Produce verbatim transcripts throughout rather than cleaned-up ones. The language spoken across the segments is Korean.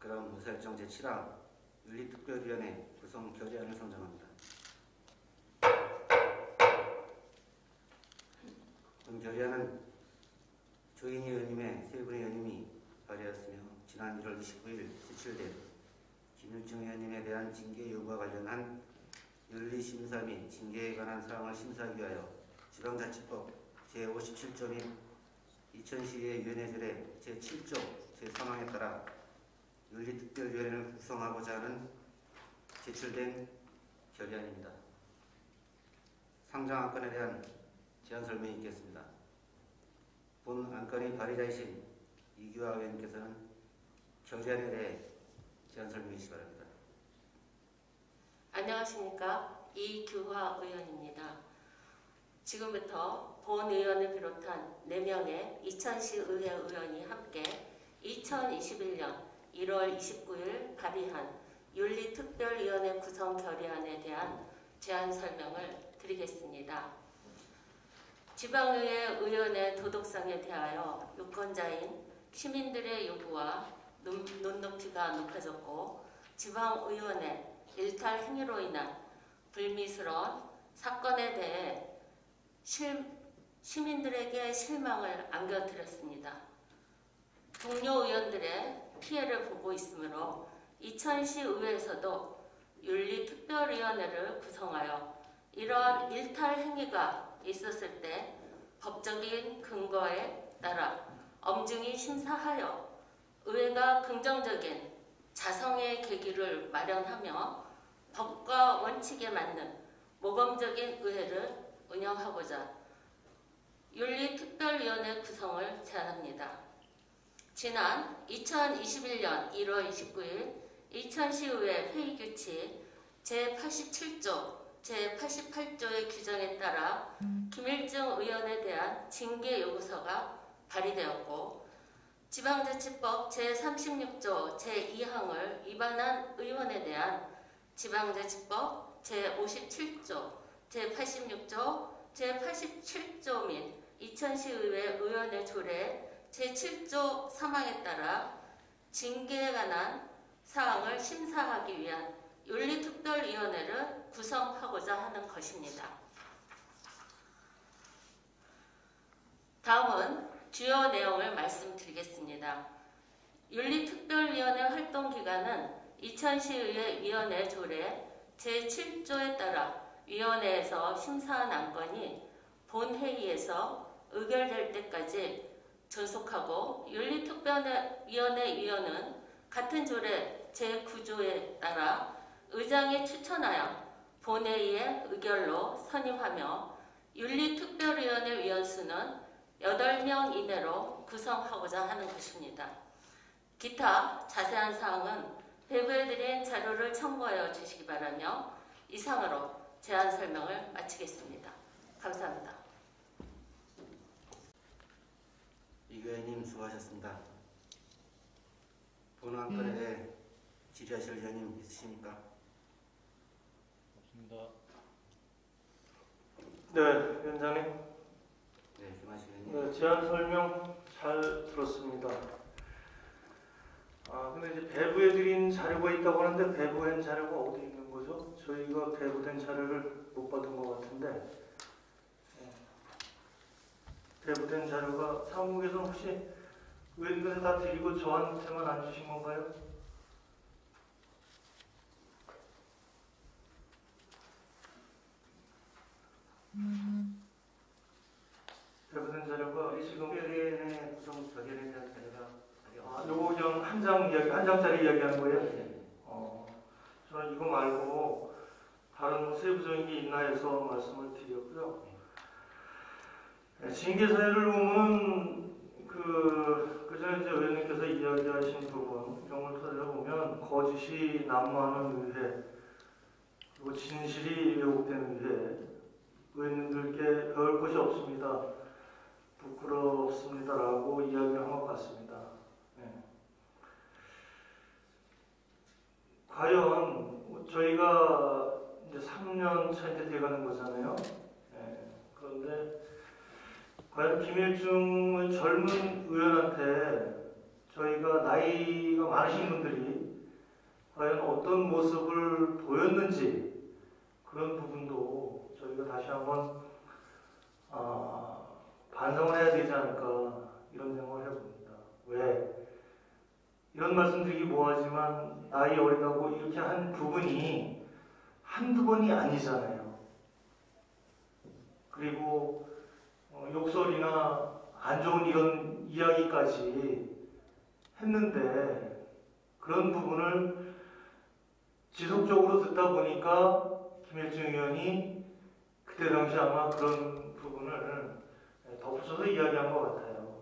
그럼 의사일정 제칠 항 윤리특별위원회 구성 결의안을 선정합니다. 본 결의안은 조인희 의원님의 세 분의 의원님이 발의하였으며 지난 일월 이십구일 제출된 김일중 의원님에 대한 징계 요구와 관련한 윤리심사 및 징계에 관한 사항을 심사하기 위하여 지방자치법 제오십칠조 및 이천십이의 위원회설의 제칠조 제삼 항에 따라 윤리특별위원회를 구성하고자 하는 제출된 결의안입니다. 상정 안건에 대한 제안 설명이 있겠습니다. 본 안건의 발의자이신 이규하 의원님께서는 결의안에 대해 제안 설명해 주시기 바랍니다. 안녕하십니까. 이규하 의원입니다. 지금부터 본 의원을 비롯한 네 명의 이천시 의회 의원이 함께 이천이십일년 일월 이십구일 발의한 윤리특별위원회 구성 결의안에 대한 제안 설명을 드리겠습니다. 지방의회 의원의 도덕성에 대하여 유권자인 시민들의 요구와 눈높이가 높아졌고 지방의원의 일탈 행위로 인한 불미스러운 사건에 대해 실, 시민들에게 실망을 안겨드렸습니다. 동료 의원들의 피해를 보고 있으므로 이천시 의회에서도 윤리특별위원회를 구성하여 이러한 일탈 행위가 있었을 때 법적인 근거에 따라 엄중히 심사하여 의회가 긍정적인 자성의 계기를 마련하며 법과 원칙에 맞는 모범적인 의회를 운영하고자 윤리특별위원회 구성을 제안합니다. 지난 이천이십일년 일월 이십구일 이천시의회 회의규칙 제팔십칠조 제팔십팔조의 규정에 따라 김일중 의원에 대한 징계 요구서가 발의되었고 지방자치법 제삼십육조 제이 항을 위반한 의원에 대한 지방자치법 제오십칠조 제팔십육조 제팔십칠조 및 이천시의회 의원의 조례 제칠조 삼 항에 따라 징계에 관한 사항을 심사하기 위한 윤리특별위원회를 구성하고자 하는 것입니다. 다음은 주요 내용을 말씀드리겠습니다. 윤리특별위원회 활동기간은 이천시의회 위원회 조례 제칠조에 따라 위원회에서 심사한 안건이 본회의에서 의결될 때까지 존속하고 윤리특별위원회 위원은 같은 조례 제구조에 따라 의장이 추천하여 본회의의 의결로 선임하며 윤리특별위원회 위원수는 여덟 명 이내로 구성하고자 하는 것입니다. 기타 자세한 사항은 배부해드린 자료를 참고하여 주시기 바라며 이상으로 제안 설명을 마치겠습니다. 감사합니다. 이 의원님 수고하셨습니다. 본 안건에 대해 질의하실 의원님 있으십니까? 없습니다. 네, 위원장님. 네, 김하식 의원님. 네, 제안 설명 잘 들었습니다. 아, 근데 이제 배부해드린 자료가 있다고 하는데 배부한 자료가 어디 있는 거죠? 저희가 배부된 자료를 못 받은 것 같은데 네. 배부된 자료가 사무국에서 혹시 의원님들 다 드리고 저한테만 안 주신 건가요? 음. 배부된 자료가 지금 특별위원회 구성 결의안에 대한 자료가 아, 요거 그냥 한 장 이야기, 한 장짜리 이야기하는 거예요? 네. 어, 저는 이거 말고 다른 뭐 세부적인 게 있나 해서 말씀을 드렸고요. 네, 징계 사유를 보면 그 그저 이제 의원님께서 이야기하신 부분 경을 토대로 보면 거짓이 난무하는 의회, 그리고 진실이 왜곡되는 의회, 의원님들께 배울 것이 없습니다. 부끄럽습니다라고 이야기를 한 것 같습니다. 네. 과연 저희가 이제 삼 년 차 이제 돼가는 거잖아요. 네. 그런데 과연 김일중의 젊은 의원한테 저희가 나이가 많으신 분들이 과연 어떤 모습을 보였는지 그런 부분도 저희가 다시 한번 아, 반성을 해야 되지 않을까 이런 생각을 해봅니다. 왜? 이런 말씀드리기 뭐하지만 나이 어리다고 이렇게 한 부분이 한두 번이 아니잖아요. 그리고 어, 욕설이나 안 좋은 이런 이야기까지 했는데 그런 부분을 지속적으로 듣다 보니까 김일중 의원이 그때 당시 아마 그런 부분을 덧붙여서 이야기한 것 같아요.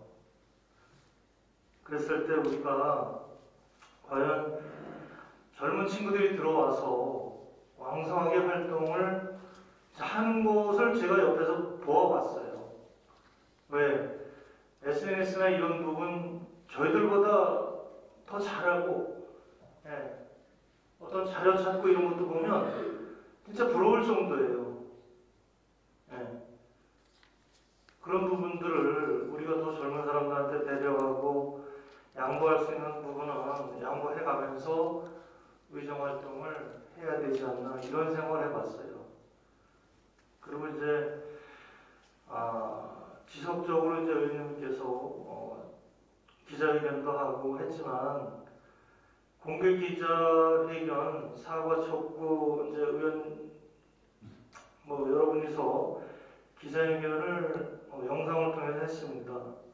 그랬을 때 우리가 과연 젊은 친구들이 들어와서 왕성하게 활동을 하는 것을 제가 옆에서 보아봤어요. 왜? 에스엔에스나 이런 부분 저희들보다 더 잘하고 예, 어떤 자료 찾고 이런 것도 보면 진짜 부러울 정도예요. 예. 그런 부분들을 우리가 더 젊은 사람들한테 배려하고 양보할 수 있는 부분은 양보해가면서 의정활동을 해야 되지 않나 이런 생각을 해봤어요. 그리고 이제 아, 지속적으로 이제 의원님께서 어, 기자회견도 하고 했지만 공개 기자회견 사과 촉구 이제 의원 뭐 여러분이서 기자회견을 어, 영상을 통해서 했습니다.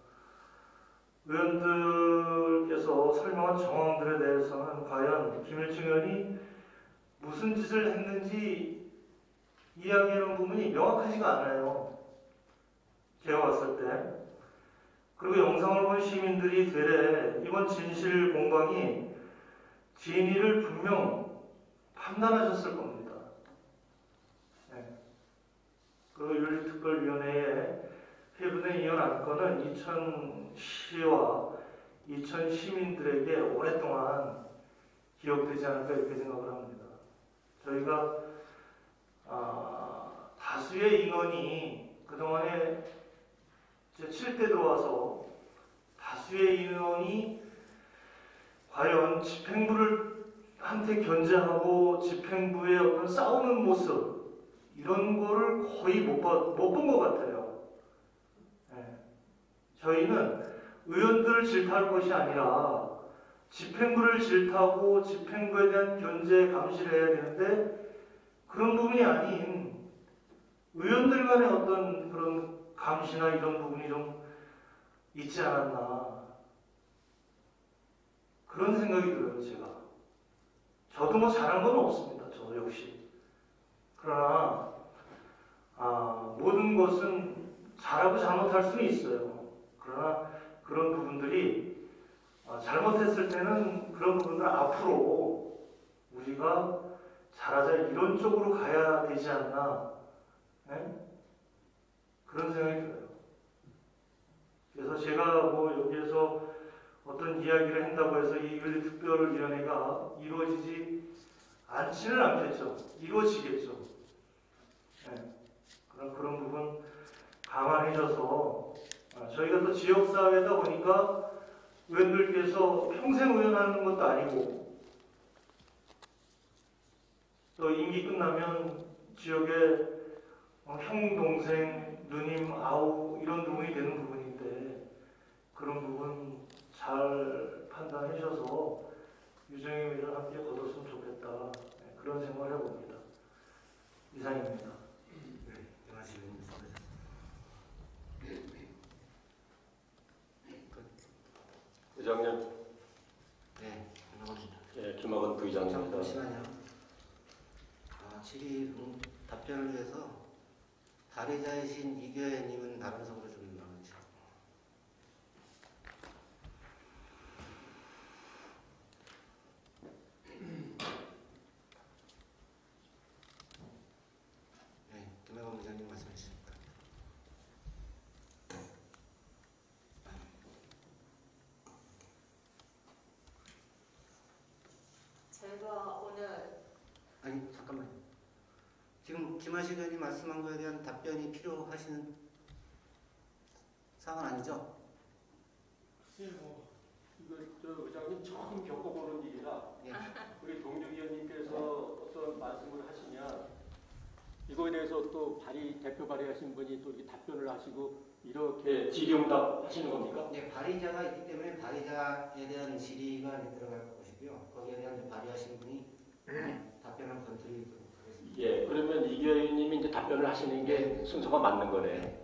의원들께서 설명한 정황들에 대해서는 과연 김일중 의원이 무슨 짓을 했는지 이야기하는 부분이 명확하지가 않아요. 제가 봤을 때. 그리고 영상을 본 시민들이 되레 이번 진실 공방이 진위를 분명 판단하셨을 겁니다. 네. 그 윤리특별위원회에 해분의 이혼 안건은 이천시와 이천 시민들에게 오랫동안 기억되지 않을까 이렇게 생각을 합니다. 저희가 아, 다수의 인원이 그동안에 제칠 대 들어와서 다수의 인원이 과연 집행부를 한테 견제하고 집행부의 어떤 싸우는 모습 이런 거를 거의 못 본 것 같아요. 네. 저희는 의원들을 질타할 것이 아니라 집행부를 질타하고 집행부에 대한 견제 감시를 해야 되는데 그런 부분이 아닌 의원들 간의 어떤 그런 감시나 이런 부분이 좀 있지 않았나 그런 생각이 들어요. 제가 저도 뭐 잘한 건 없습니다. 저 역시 그러나 아, 모든 것은 잘하고 잘못할 수는 있어요. 그러나 그런 부분들이 아, 잘못했을 때는 그런 부분들 앞으로 우리가 잘하자 이런 쪽으로 가야 되지 않나 네? 그런 생각이 들어요. 그래서 제가 뭐 여기에서 어떤 이야기를 한다고 해서 이 윤리특별위원회가 이루어지지 않지는 않겠죠. 이루어지겠죠. 네. 그런 그런 부분 감안해줘서 아, 저희가 또 지역사회다 보니까 의원들께서 평생 의원하는 것도 아니고 또 임기 끝나면 지역에 어, 형, 동생, 누님, 아우 이런 부분이 되는 부분인데 그런 부분 잘 판단해 주셔서 유정의 미를 함께 거뒀으면 좋겠다 네, 그런 생각을 해봅니다. 이상입니다. 네, 영하씨 의원님 수고하셨습니다. 의장님, 네, 감사합니다. 예, 김학원 부의장입니다. 잠시만요. 아, 질의 음, 답변을 위해서 발의자이신 이교회님은 다른 속으로 좀 나와주시죠. 네, 김학원 부장님 말씀해 주십니다. 제가 오늘 아니 잠깐만요. 지금 김하식 의원이 말씀한 거에 대한 답변이 필요하시는 상황은 아니죠? 글쎄요, 이거 저 의장님 처음 겪어보는 일이라 예. 우리 동료 대해서 또 발의 대표 발의하신 분이 또 이렇게 답변을 하시고 이렇게 예, 질의응답 하시는 겁니까? 네, 발의자가 있기 때문에 발의자에 대한 질의가 들어갈 것이고요. 거기에 대한 발의하신 분이 답변을 건드리도록 하겠습니다. 예, 그러면 이규 의원님이 이제 답변을 하시는 게 순서가 맞는 거네.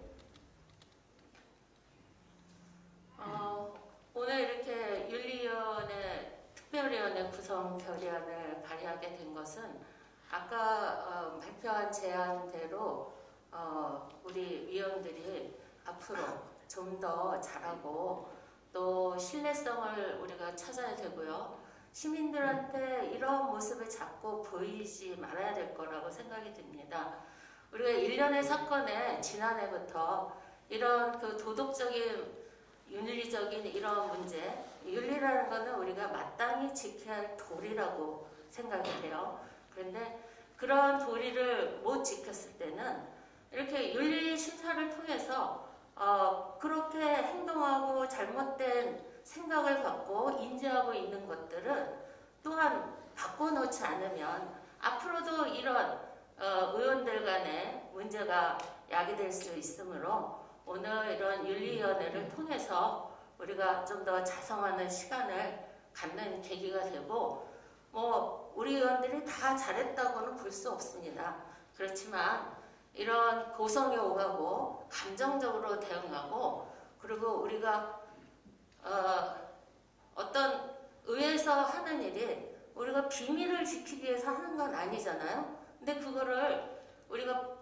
어, 오늘 이렇게 윤리위원회 특별위원회 구성 결의안을 발의하게 된 것은 아까 어, 발표한 제안대로 어, 우리 위원들이 앞으로 좀 더 잘하고 또 신뢰성을 우리가 찾아야 되고요. 시민들한테 이런 모습을 자꾸 보이지 말아야 될 거라고 생각이 듭니다. 우리가 일련의 사건에 지난해부터 이런 그 도덕적인 윤리적인 이런 문제, 윤리라는 것은 우리가 마땅히 지켜야 할 도리라고 생각이 돼요. 그런데 그런 도리를 못 지켰을 때는 이렇게 윤리 심사를 통해서 어, 그렇게 행동하고 잘못된 생각을 갖고 인지하고 있는 것들은 또한 바꿔놓지 않으면 앞으로도 이런 어, 의원들 간의 문제가 야기될 수 있으므로 오늘 이런 윤리위원회를 통해서 우리가 좀 더 자성하는 시간을 갖는 계기가 되고 뭐 우리 의원들이 다 잘했다고는 볼 수 없습니다. 그렇지만 이런 고성이 오가고 감정적으로 대응하고 그리고 우리가 어, 어떤 의회에서 하는 일이 우리가 비밀을 지키기 위해서 하는 건 아니잖아요. 근데 그거를 우리가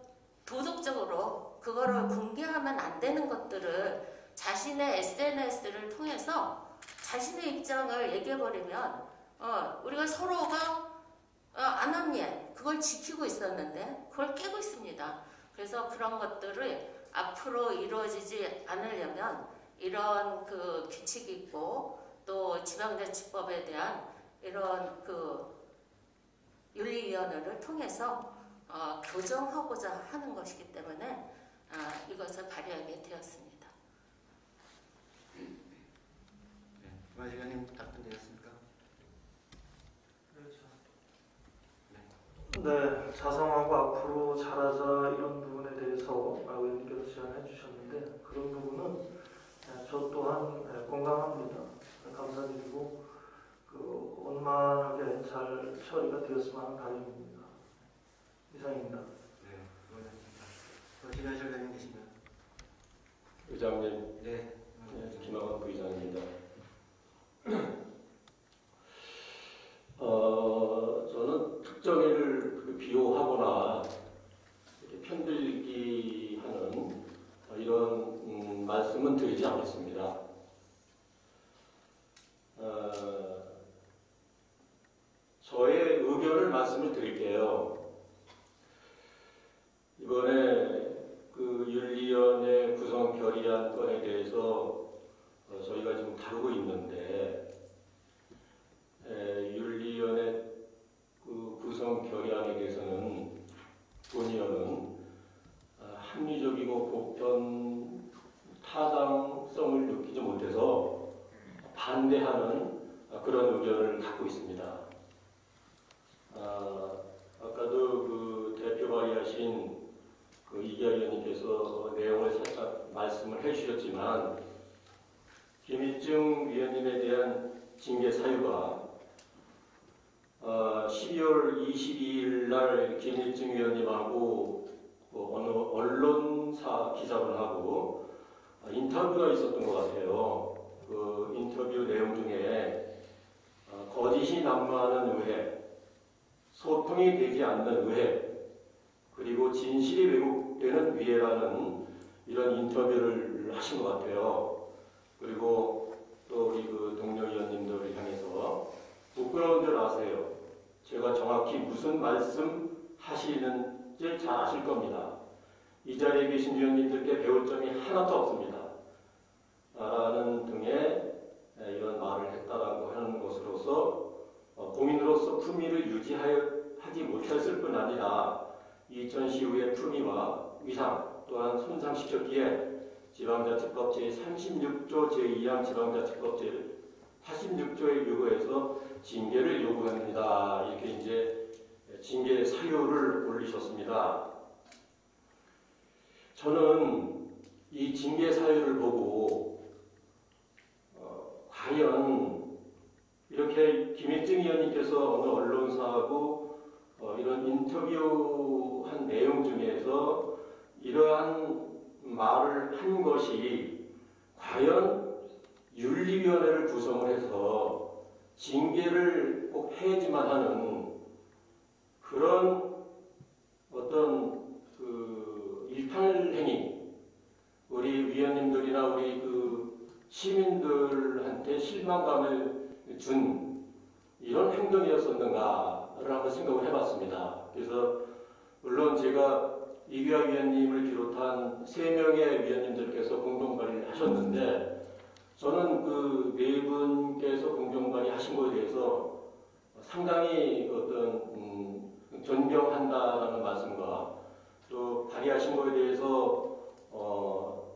도덕적으로 그거를 공개하면 안 되는 것들을 자신의 에스엔에스를 통해서 자신의 입장을 얘기해버리면 어, 우리가 서로가 어, 안합리에 그걸 지키고 있었는데 그걸 깨고 있습니다. 그래서 그런 것들을 앞으로 이루어지지 않으려면 이런 그 규칙이 있고 또 지방자치법에 대한 이런 그 윤리위원회를 통해서 어, 교정하고자 하는 것이기 때문에 어, 이것을 발의하게 되었습니다. 네, 김하재 의원님 답변되셨습니까? 네, 자성하고 앞으로 잘하자 이런 부분에 대해서 의원님께서 제안해 주셨는데 그런 부분은 저 또한 공감합니다. 감사드리고 그 원만하게 잘 처리가 되었으면 하는 바람입니다. 이상입니다. 네, 수고하셨습니다. 또 질의하실 의원님 계신가요? 의장님, 네, 네, 김학원 부의장입니다. 어, 저는 특정인을 비호하거나 이렇게 편들기 하는 이런 음, 말씀은 드리지 않겠습니다. 어, 저의 의견을 말씀을 드릴게요. 이번에 그 윤리위원회 구성 결의안 건에 대해서 어, 저희가 지금 다루고 있는데 에, 윤리위원회 그 구성 결의안에 대해서는 본의원은 어, 합리적이고 보편 타당성을 느끼지 못해서 반대하는 어, 그런 의견을 갖고 있습니다. 아, 아까도 그 대표 발의하신 그 이기아 의원님께서 내용을 살짝 말씀을 해주셨지만 김일중 위원님에 대한 징계 사유가 어, 십이월 이십이일 날 김일중 위원님하고 뭐 어느 언론사 기자분하고 인터뷰가 있었던 것 같아요. 그 인터뷰 내용 중에 어, 거짓이 난무하는 의회, 소통이 되지 않는 의회, 그리고 진실이 왜곡되는 위해라는 이런 인터뷰를 하신 것 같아요. 그리고 또 우리 그 동료 의원님들을 향해서 부끄러운 줄 아세요. 제가 정확히 무슨 말씀 하시는지 잘 아실 겁니다. 이 자리에 계신 위원님들께 배울 점이 하나도 없습니다. 라는 등의 이런 말을 했다라고 하는 것으로서 공인으로서 품위를 유지하지 못했을 뿐 아니라 이천시 의회 품위와 위상 또한 손상시켰기에 지방자치법 제삼십육조 제이항 지방자치법 제팔십육조에 요구해서 징계를 요구합니다. 이렇게 이제 징계 사유를 올리셨습니다. 저는 이 징계 사유를 보고 어, 과연 이렇게 김일중 의원님께서 어느 언론사하고 어, 이런 인터뷰한 내용 중에서 이러한 말을 한 것이 과연 윤리위원회를 구성을 해서 징계를 꼭 해야지만 하는 그런 어떤 그 일탈 행위, 우리 위원님들이나 우리 그 시민들한테 실망감을 준 이런 행동이었었는가를 한번 생각을 해봤습니다. 그래서 물론 제가 이규하 위원님을 비롯한 세 명의 위원님들께서 공동 발의를 하셨는데 저는 그 네 분께서 공동 발의하신 것에 대해서 상당히 어떤 음, 존경한다라는 말씀과 또 발의하신 것에 대해서 어,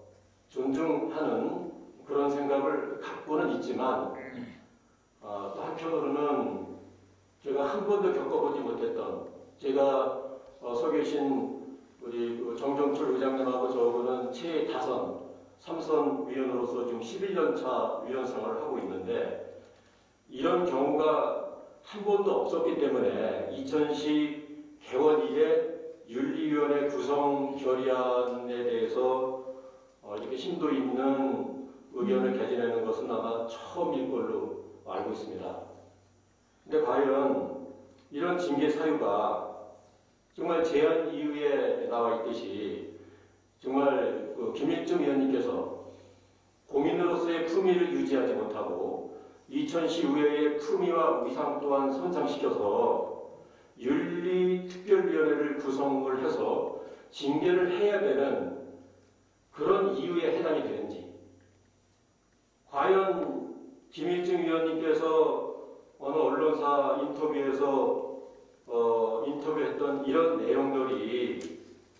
존중하는 그런 생각을 갖고는 있지만 어, 또 한편으로는 제가 한 번도 겪어보지 못했던 제가 어, 서 계신 우리 그 정정철 의장님하고 저하고는 최다선 삼선 위원으로서 지금 십일 년 차 위원 생활을 하고 있는데 이런 경우가 한 번도 없었기 때문에 이천시 개원 이래 윤리위원회 구성 결의안에 대해서 어, 이렇게 심도 있는 의견을 개진하는 것은 아마 처음일 걸로 알고 있습니다. 근데 과연 이런 징계 사유가 정말 제안 이유에 나와 있듯이 정말 그 김일중 의원님께서 공인으로서의 품위를 유지하지 못하고 이천시 의회의 품위와 위상 또한 손상시켜서 윤리특별위원회를 구성을 해서 징계를 해야 되는 그런 이유에 해당이 되는지, 과연 김일중 의원님께서 어느 언론사 인터뷰에서 어, 인터뷰했던 이런 내용들이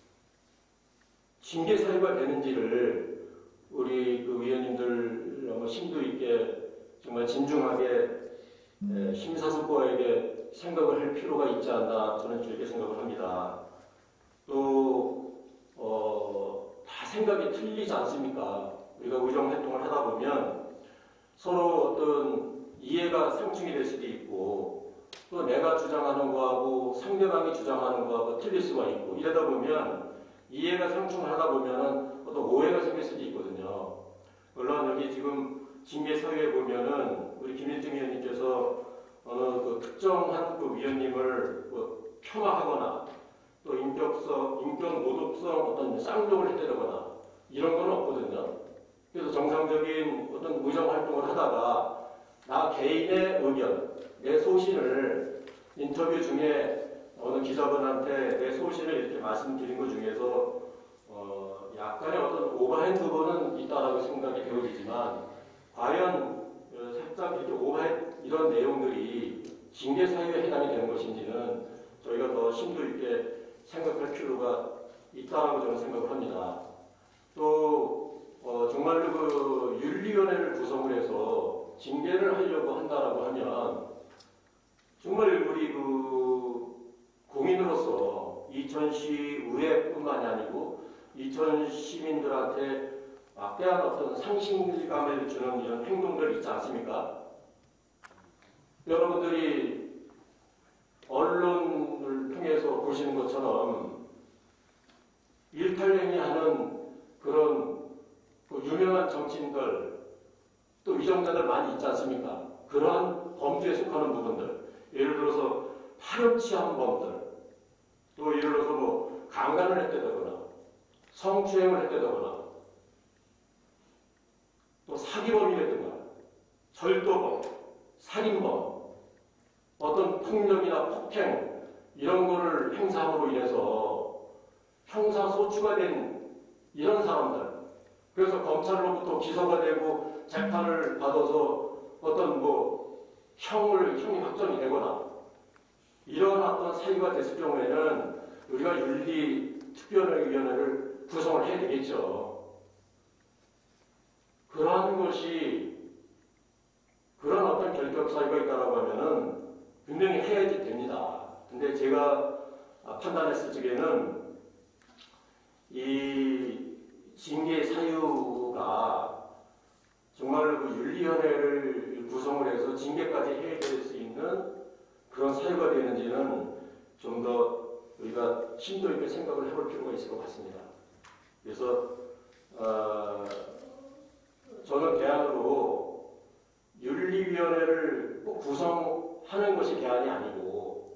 징계 사유가 되는지를 우리 그 위원님들 너무 심도 있게 정말 진중하게 에, 심사숙고하게 생각을 할 필요가 있지 않나 저는 그렇게 생각을 합니다. 또 어, 다 생각이 틀리지 않습니까? 우리가 의정활동을 하다 보면 서로 어떤 이해가 상충이 될 수도 있고 또 내가 주장하는 거하고 상대방이 주장하는 거하고 틀릴 수가 있고 이러다 보면 이해가 상충하다 보면 어떤 오해가 생길 수도 있거든요. 물론 여기 지금 징계 사유에 보면은 우리 김일중 의원님께서 어느 그 특정한 그 위원님을 뭐 폄하하거나 또 인격성, 인격 모독성 어떤 쌍욕을 했다거나 이런 건 없거든요. 그래서 정상적인 어떤 의정 활동을 하다가 나 개인의 의견, 내 소신을 인터뷰 중에 어느 기자분한테 내 소신을 이렇게 말씀드린 것 중에서 어 약간의 어떤 오버핸 부분은 있다라고 생각이 되어지지만 과연 살짝 이렇게 오버핸 이런 내용들이 징계 사유에 해당이 되는 것인지는 저희가 더 심도 있게 생각할 필요가 있다라고 저는 생각을 합니다. 또 어 정말로 그 윤리위원회를 구성을 해서 징계를 하려고 한다라고 하면 정말 우리 그 공인으로서 이천시 의회뿐만이 아니고 이천 시민들한테 막대한 어떤 상실감을 주는 이런 행동들 있지 않습니까? 여러분들이 언론을 통해서 보시는 것처럼 일탈행위하는 그런 그 유명한 정치인들 또 위정자들 많이 있지 않습니까? 그러한 범죄에 속하는 부분들, 예를 들어서 파렴치한 범들, 또 예를 들어서 뭐 강간을 했다거나 성추행을 했다거나 또 사기범이라든가 절도범, 살인범, 어떤 폭력이나 폭행 이런 거를 행사함으로 인해서 형사소추가 된 이런 사람들, 그래서 검찰로부터 기소가 되고 재판을 받아서 어떤 뭐 형을 형이 확정이 되거나 이런 어떤 사유가 됐을 경우에는 우리가 윤리특별위원회를 구성을 해야 되겠죠. 그러한 것이 그런 어떤 결격 사유가 있다라고 하면은 분명히 해야지 됩니다. 근데 제가 판단했을 적에는 이 징계 사유가 정말 그 윤리위원회를 구성을 해서 징계까지 해야 될 수 있는 그런 사유가 되는지는 좀 더 우리가 심도 있게 생각을 해볼 필요가 있을 것 같습니다. 그래서 어, 저는 대안으로 윤리위원회를 꼭 구성하는 것이 대안이 아니고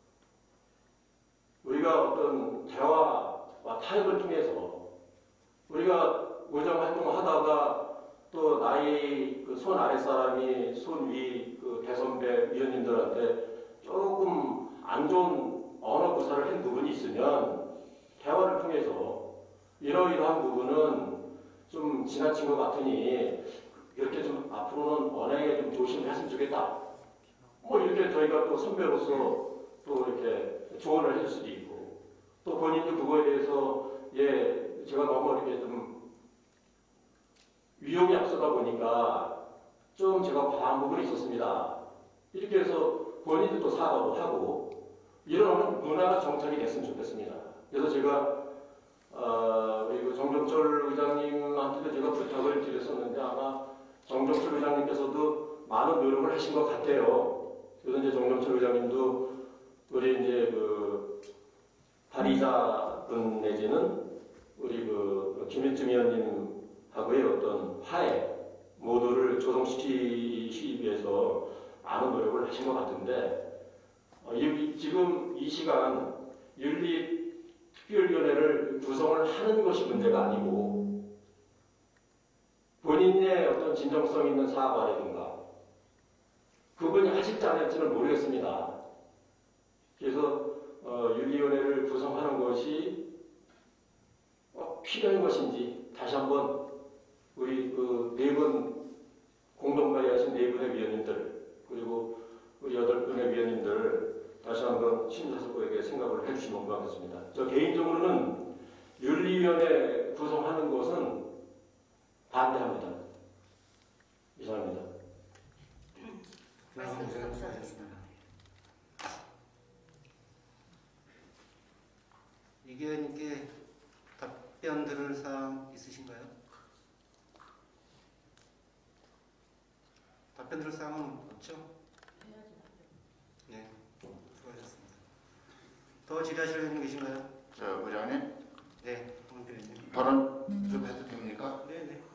우리가 어떤 대화와 타협을 통해서 우리가 의정 활동을 하다가 또 나이 그 손 아래 사람이 손 위 그 대선배 위원님들한테 조금 안 좋은 언어 구사를 한 부분이 있으면 대화를 통해서 이러이러한 부분은 좀 지나친 것 같으니 이렇게 좀 앞으로는 언행에 좀 조심을 했으면 좋겠다. 뭐 이렇게 저희가 또 선배로서 또 이렇게 조언을 해줄 수도 있고 또 본인도 그거에 대해서 예 제가 너무 이렇게 좀 위험이 앞서다 보니까 좀 제가 과한 부분이 있었습니다. 이렇게 해서 본인도 또 사과도 하고 이런 문화가 정착이 됐으면 좋겠습니다. 그래서 제가 어, 우리 그 정종철 의장님한테도 제가 부탁을 드렸었는데 아마 정종철 의장님께서도 많은 노력을 하신 것 같아요. 그래서 이제 정종철 의장님도 우리 이제 그 발의자분 내지는 우리 그 김일중 위원님하고의 어떤 화해 모두를 조성시키기 위해서 많은 노력을 하신 것 같은데 어, 이, 지금 이 시간 윤리특별위원회를 구성을 하는 것이 문제가 아니고 본인의 어떤 진정성 있는 사과라든가 그분이 하실지 안 할지는 모르겠습니다. 그래서 어, 윤리위원회를 구성하는 것이 어, 필요한 것인지 다시 한번 우리 그 네 분 공동 발의하신 네 분의 위원님들 그리고 우리 여덟 분의 위원님들 다시 한번 심사숙고에게 생각을 해주시면 고맙겠습니다. 저 개인적으로는 윤리위원회 구성하는 것은 반대합니다. 이상입니다. 말씀 감사합니다. 이 기자님께 답변 들을 사항 있으신가요? 답변 들을 사항은 없죠? 네, 수고하셨습니다. 더 질의하실 의원님 계신가요? 저 의장님, 네, 홍 대표님. 발언 좀 해도 됩니까? 네, 네.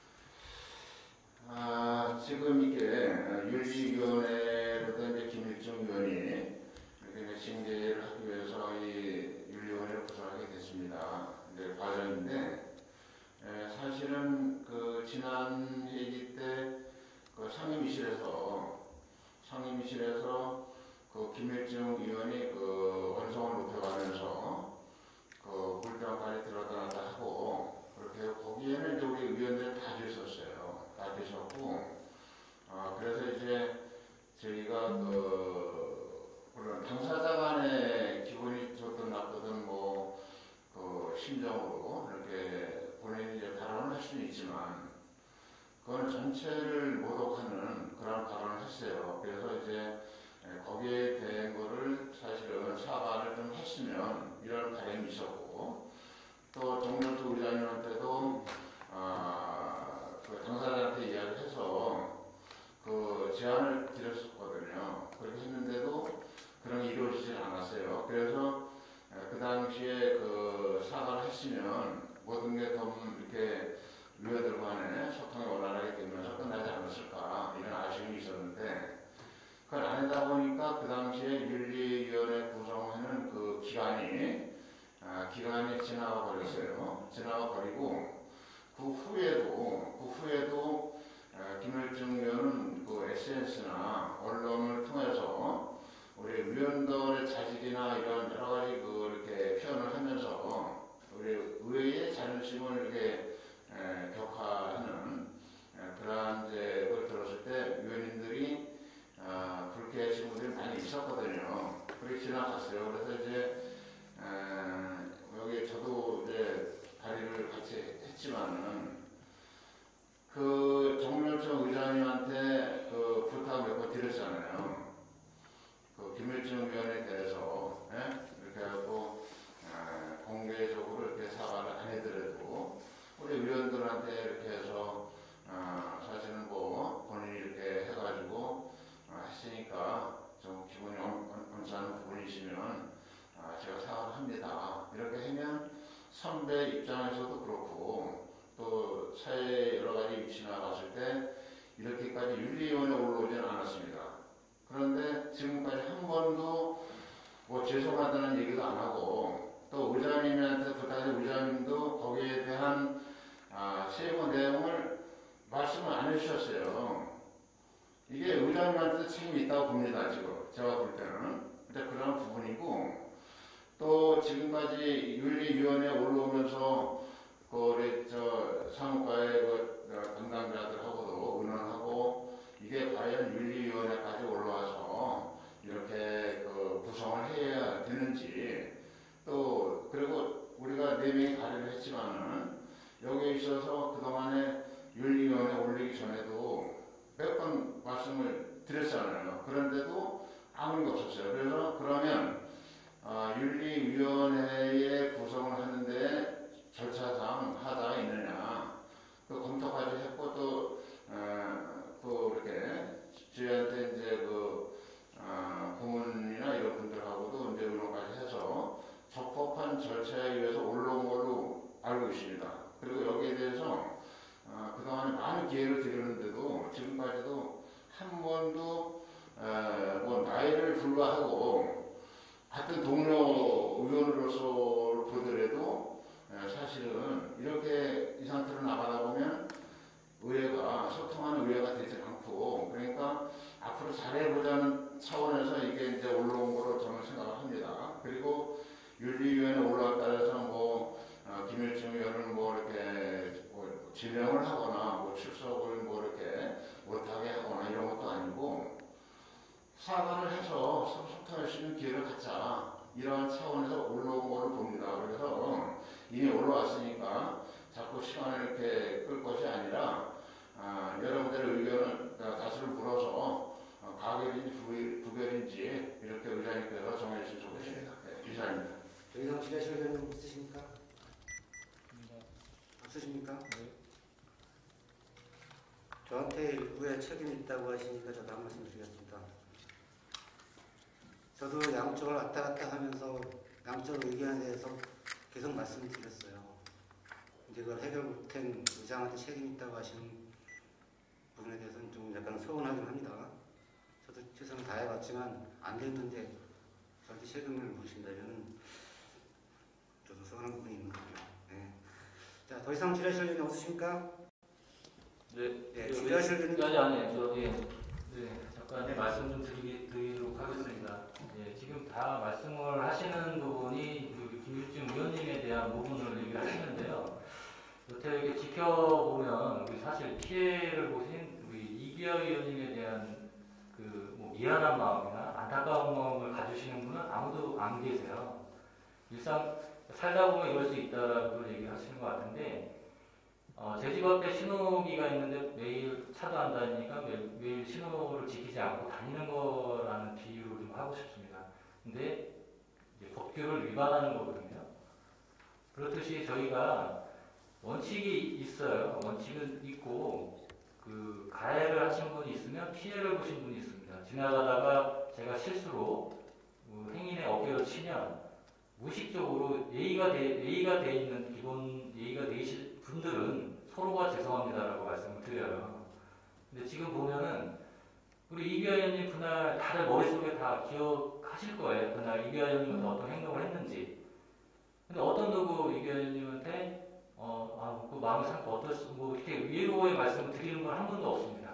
아, 지금 이게 윤리위원회로도 이제 김일중 의원이 이렇게 징계를 하기 위해서 이 윤리위원회를 구성하게 됐습니다. 이제 과정인데 에, 사실은 그 지난 회기 때 그 상임위실에서 상임위실에서 그 김일중 의원이 그 원성을 높여가면서 그 물병까지 들어가다 하고 그렇게 거기에는 이제 우리 의원들 다 계셨어요. 다 계셨고 아 그래서 이제 저희가 그 물론 당사자 간의 기분이 좋든 나쁘든 뭐 그 심정으로 이렇게 본인이 이제 발언을 할 수는 있지만 그거는 전체를 모독하는 그런 발언을 했어요. 그래서 이제 거기에 대한 거를 사실은 사과를 좀 했으면 이런 바람이 있었고 또 정종수 의장님한테도 아, 그 당사자한테 이야기를 해서 그 제안을 드렸었거든요. 그렇게 했는데도 그런 게 이루어지지 않았어요. 그래서 그 당시에 그 사과를 했으면 모든 게 더 이렇게 의원들 간에 소통이 원활하게 되면서 끝나지 않았을까 이런 아쉬움이 있었는데 그걸 안 하다 보니까 그 당시에 윤리위원회 구성하는 그 기간이 아, 기간이 지나가 버렸어요. 지나가 버리고 그 후에도 그 후에도 아, 김일중 의원은 그 에스엔에스나 언론을 통해서 우리 의원들의 자질이나 이런 여러 가지 그 이렇게 표현을 하면서 우리 의회의 자존심을 이렇게 에, 격하하는 에, 그러한 이제 걸 들었을 때 의원님들이 아, 그렇게 하시는 분들이 많이 있었거든요. 그렇게 지나갔어요. 그래서 이제 에, 여기 저도 이제 발의를 같이 했지만은 그 정명천 의장님한테 그 부탁 몇 번 드렸잖아요. 그 김일중 위원에 대해서 에? 이렇게 하고 에, 공개적으로 이렇게 사과를 제가 사과를 합니다. 이렇게 하면 선배 입장에서도 그렇고 또 사회 여러 가지 위치나 봤을 때 이렇게까지 윤리위원회에 올라오지는 않았습니다. 그런데 지금까지 한 번도 뭐 죄송하다는 얘기도 안 하고 또 의장님한테 부탁해서 의장님도 거기에 대한 아, 세부 내용을 말씀을 안 해주셨어요. 이게 의장님한테도 책임이 있다고 봅니다. 지금 제가 볼 때는. 근데 그런 부분이고 또 지금까지 윤리위원회에 올라오면서 그 우리 저 사무과의 그 담당자들하고도 의논하고 이게 과연 윤리위원회까지 올라와서 이렇게 그 구성을 해야 되는지 또 그리고 우리가 네 명이 발의를 했지만은 여기에 있어서 그동안에 윤리위원회 올리기 전에도 몇 번 말씀을 드렸잖아요. 그런데도 아무 게 없었어요. 그래서 그러면 어, 윤리위원회의 구성을 하는데 절차상 하자가 있느냐 그 검토까지 했고 또, 어, 또 이렇게 저희한테 이제 그 어, 고문이나 이런 분들하고도 이제 의논까지 해서 적법한 절차에 의해서 올라온 걸로 알고 있습니다. 그리고 여기에 대해서 어, 그동안에 많은 기회를 드렸는데도 지금까지도 한 번도 어, 뭐 나이를 불과하고 같은 동료 의원으로서 보더라도 어, 사실은 이렇게 이 상태로 나가다 보면 의회가 소통하는 의회가 되지 않고 그러니까 앞으로 잘해보자는 차원에서 이게 이제 올라온 거로 저는 생각을 합니다. 그리고 윤리위원회 올라왔다 해서 뭐 어, 김일중 의원을 뭐 이렇게 뭐 지명을 하거나 뭐 출석을 뭐 이렇게 못하게 하거나 이런 것도 아니고 사과를 해서 서로 소통할 수 있는 기회를 갖자 이러한 차원에서 올라온 걸로 봅니다. 그래서 이미 올라왔으니까 자꾸 시간을 이렇게 끌 것이 아니라 아, 여러분들의 의견을 다수를 물어서 어, 가결인지 부결, 부결인지 이렇게 의장님께서 정해주시면 좋겠습니다. 네, 이상입니다. 더 이상 질의하실 의견은 있으십니까? 없으십니까? 네. 저한테 일부에 책임이 있다고 하시니까 저도 한 말씀 드리겠습니다. 저도 양쪽을 왔다 갔다 하면서 양쪽 의견에 대해서 계속 말씀을 드렸어요. 이제 그걸 해결 못한 의장한테 책임이 있다고 하시는 부분에 대해서는 좀 약간 서운하긴 합니다. 저도 최선을 다해봤지만 안 됐는데 저한테 책임을 물으신다면 저도 서운한 부분이 있는 거고요. 네. 자, 더 이상 질의하실 의견 없으십니까? 네, 네, 질의하실 의견 아니 아니 저 예, 네, 잠깐 네. 말씀 좀 드리, 드리도록 하겠습니다. 예, 지금 다 말씀을 하시는 부분이 그 김일중 의원님에 대한 부분을 얘기를 하시는데요. 여태 이렇게 지켜보면 우리 사실 피해를 보신 우리 이기아 의원님에 대한 그 뭐 미안한 마음이나 안타까운 마음을 가지시는 분은 아무도 안 계세요. 일상 살다 보면 이럴 수 있다고 얘기하시는 것 같은데. 어, 제 집 앞에 신호기가 있는데 매일 차도 안 다니니까 매일, 매일 신호를 지키지 않고 다니는 거라는 비유를 좀 하고 싶습니다. 근데 이제 법규를 위반하는 거거든요. 그렇듯이 저희가 원칙이 있어요. 원칙은 있고 그 가해를 하신 분이 있으면 피해를 보신 분이 있습니다. 지나가다가 제가 실수로 그 행인의 어깨를 치면 무의식적으로 예의가 돼, 예의가 돼 있는 기본 예의가 돼 있을 분들은 서로가 죄송합니다라고 말씀을 드려요. 근데 지금 보면은 우리 이기아 의원님 그날 다들 머릿속에 다 기억하실 거예요. 그날 이기아 의원님한테 어떤 행동을 했는지. 근데 어떤 누구 이기아 의원님한테 어, 아, 그 마음이 상처 어떻, 뭐 이렇게 위로의 말씀을 드리는 건 한 번도 없습니다.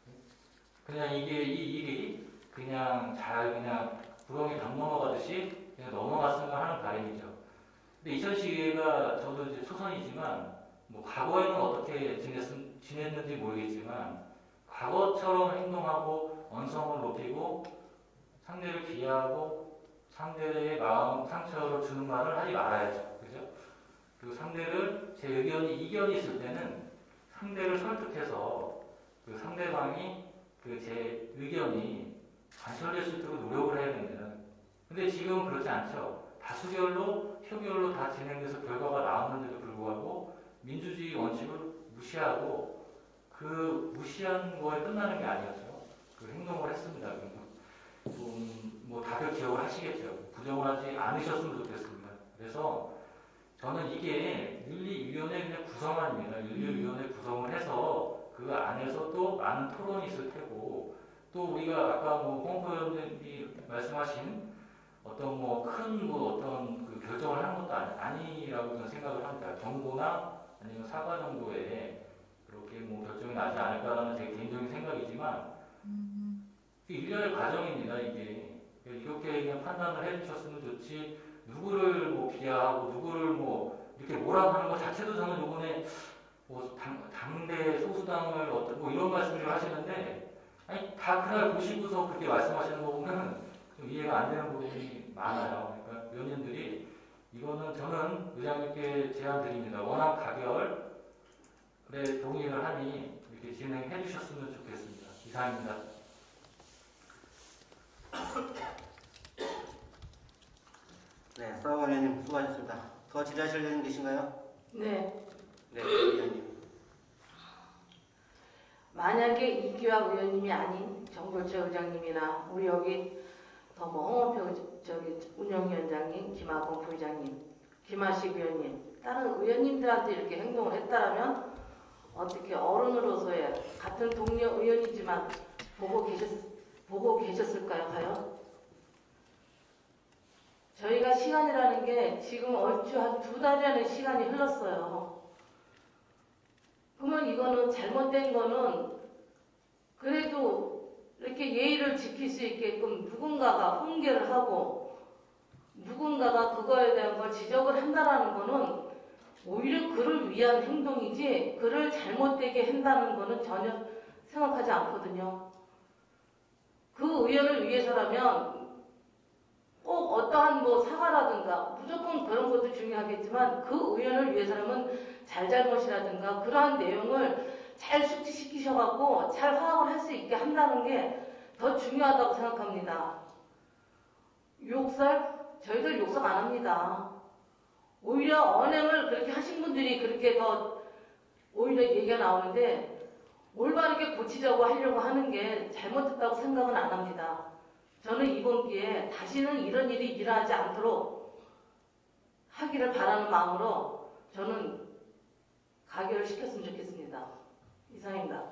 그냥 이게 이 일이 그냥 잘 그냥 구렁이 담 넘어가듯이 그냥 넘어갔으면 하는 바람이죠. 근데 이천시의회가 저도 이제 초선이지만 뭐 과거에는 어떻게 지냈, 지냈는지 모르겠지만 과거처럼 행동하고 언성을 높이고 상대를 비하하고 상대의 마음 상처를 주는 말을 하지 말아야죠. 그죠? 그리고 상대를 제 의견이 이견이 있을 때는 상대를 설득해서 그 상대방이 그 제 의견이 관철될 수 있도록 노력을 해야 됩니다. 근데 지금 그렇지 않죠. 다수결로 표결로 다 진행돼서 결과가 나왔는데도 불구하고 민주주의 원칙을 무시하고 그 무시한 거에 끝나는 게 아니었죠. 그 행동을 했습니다. 좀, 뭐 다들 기억을 하시겠죠. 부정을 하지 않으셨으면 좋겠습니다. 그래서 저는 이게 윤리위원회 그냥 구성안입니다. 윤리위원회 구성을 해서 그 안에서 또 많은 토론이 있을 테고, 또 우리가 아까 뭐 홍보 의원님이 말씀하신 어떤 뭐 큰 뭐 어떤 그 결정을 하는 것도 아니, 아니라고 저는 생각을 합니다. 정도나 아니면 사과 정도에 그렇게 뭐 결정이 나지 않을까라는 제 개인적인 생각이지만, 일련의 과정입니다, 이게. 이렇게 그냥 판단을 해주셨으면 좋지, 누구를 뭐 비하하고 누구를 뭐 이렇게 뭐라고 하는 것 자체도 저는 요번에 뭐 당, 당대 소수당을 어떤 뭐 이런 말씀을 하시는데, 아니 다 그날 보시고서 그렇게 말씀하시는 거 보면 좀 이해가 안 되는 부분이 많아요. 그러니까 의원님들이 이거는 저는 의장님께 제안 드립니다. 워낙 가결에 동의를 하니 이렇게 진행해 주셨으면 좋겠습니다. 이상입니다. 네, 서원 의원님 수고하셨습니다. 더 질의하실 의원님 계신가요? 네. 네, 의원님. 만약에 이기화 의원님이 아닌 정골재 의장님이나 우리 여기 더 뭐 홍원표 저기 운영위원장님, 김학원 부의장님, 김하식 의원님, 다른 의원님들한테 이렇게 행동을 했다라면 어떻게 어른으로서의 같은 동료 의원이지만 보고 계셨 보고 계셨을까요, 과연? 저희가 시간이라는 게 지금 얼추 한 두 달이라는 시간이 흘렀어요. 그러면 이거는 잘못된 거는 그래도 이렇게 예의를 지킬 수 있게끔 누군가가 훈계를 하고 누군가가 그거에 대한 걸 지적을 한다라는 거는 오히려 그를 위한 행동이지 그를 잘못되게 한다는 거는 전혀 생각하지 않거든요. 그 의원을 위해서라면 꼭 어떠한 뭐 사과라든가 무조건 그런 것도 중요하겠지만 그 의원을 위해서라면 잘잘못이라든가 그러한 내용을 잘 숙지시키셔갖고 잘 화합을 할 수 있게 한다는 게 더 중요하다고 생각합니다. 욕설? 저희들 욕설 안 합니다. 오히려 언행을 그렇게 하신 분들이 그렇게 더 오히려 얘기가 나오는데 올바르게 고치자고 하려고 하는 게 잘못됐다고 생각은 안 합니다. 저는 이번 기회에 다시는 이런 일이 일어나지 않도록 하기를 바라는 마음으로 저는 가결을 시켰으면 좋겠습니다. 이상입니다.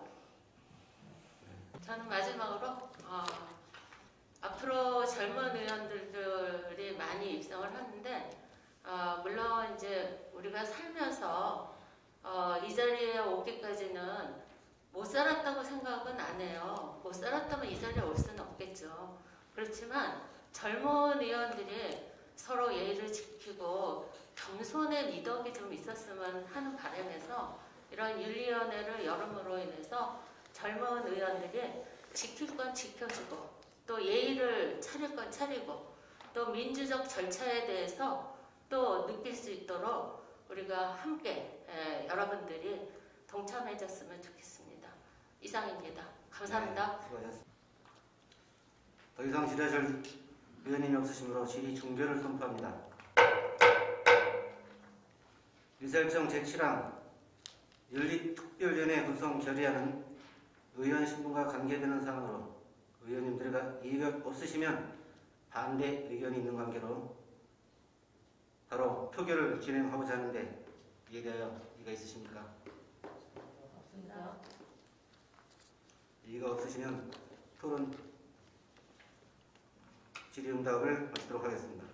저는 마지막으로 어, 앞으로 젊은 의원들이 많이 입성을 하는데 어, 물론 이제 우리가 살면서 어, 이 자리에 오기까지는 못 살았다고 생각은 안 해요. 못 살았다면 이 자리에 올 수는 없겠죠. 그렇지만 젊은 의원들이 서로 예의를 지키고 겸손의 미덕이 좀 있었으면 하는 바람에서 이런 윤리위원회를 열음으로 인해서 젊은 의원들이 지킬 건 지켜주고 또 예의를 차릴 건 차리고 또 민주적 절차에 대해서 또 느낄 수 있도록 우리가 함께 에, 여러분들이 동참해줬으면 좋겠습니다. 이상입니다. 감사합니다. 네, 수고하셨습니다. 더 이상 질의하실 의원님이 없으시므로 질의 종결을 선포합니다. 유설정 제칠 항 윤리특별위원회 구성 결의안은 의원 신분과 관계되는 사항으로 의원님들과 이의가 없으시면 반대 의견이 있는 관계로 바로 표결을 진행하고자 하는데 이에 대하여 이의가 있으십니까? 없습니다. 이의가 없으시면 토론 질의응답을 마치도록 하겠습니다.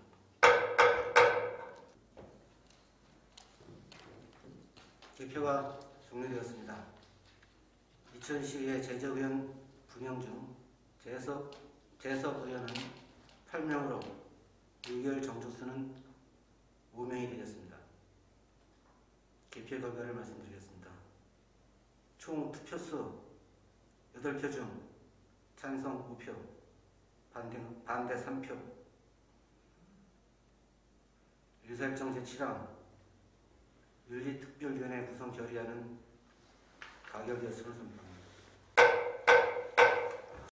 개표가 종료되었습니다. 이천시의 제적의원 두 명 중 재석, 재석 의원은 팔 명으로 의결 정족수는 오 명이 되겠습니다. 개표 결과를 말씀드리겠습니다. 총 투표수 여덟 표 중 찬성 오 표, 반대, 반대 삼 표, 유설정 제칠 항 윤리특별위원회 구성 결의안은 가결되었음을 선포합니다.